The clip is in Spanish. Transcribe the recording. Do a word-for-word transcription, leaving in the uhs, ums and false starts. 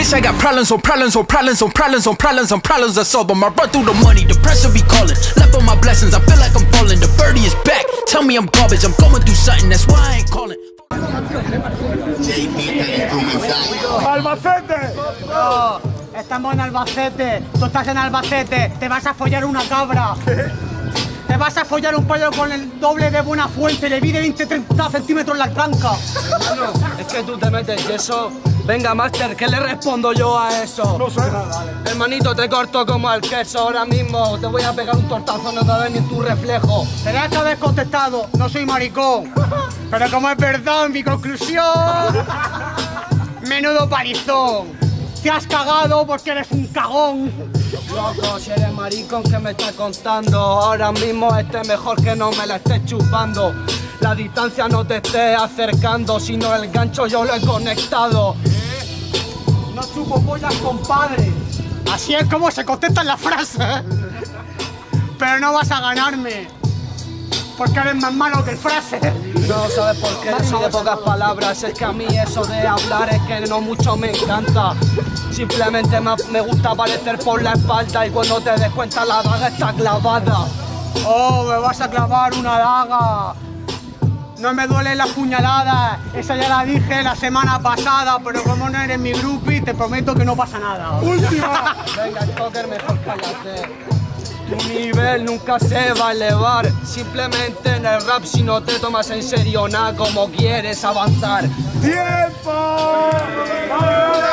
Bitch, I got problems on problems on problems on problems on problems on problems. I solve them. I run through the money, the pressure be calling. Left on my blessings, I feel like I'm falling. The birdie is back. Tell me I'm garbage. I'm going through something. That's why I ain't calling. ¡Albacete! No, estamos en Albacete. Tú estás en Albacete. Te vas a follar una cabra. Te vas a follar un pollo con el doble de buena fuente. Le vi de veinte a treinta centímetros la tranca. Hermano, es que tú te metes yeso. Venga, Master, ¿qué le respondo yo a eso? No sé. Hermanito, te corto como el queso ahora mismo. Te voy a pegar un tortazo, no te ves ni tu reflejo. Tenías que haber contestado, no soy maricón. Pero como es verdad, mi conclusión... Menudo palizón. Te has cagado porque eres un cagón. Loco, si eres maricón, ¿qué me estás contando? Ahora mismo esté mejor que no me la estés chupando. La distancia no te esté acercando, sino el gancho yo lo he conectado. No chupo pollas, compadre. Así es como se contestan las frases. Pero no vas a ganarme, porque eres más malo que el frase. No sabes por qué, soy de pocas palabras. Es que a mí eso de hablar es que no mucho me encanta. Simplemente me, me gusta aparecer por la espalda y cuando te des cuenta la daga está clavada. Oh, me vas a clavar una daga. No me duelen las puñaladas, esa ya la dije la semana pasada, pero como no eres mi groupie, te prometo que no pasa nada. ¡Última! Venga, Joker, mejor cállate. Tu nivel nunca se va a elevar. Simplemente en el rap, si no te tomas en serio nada, como quieres avanzar. ¡Tiempo!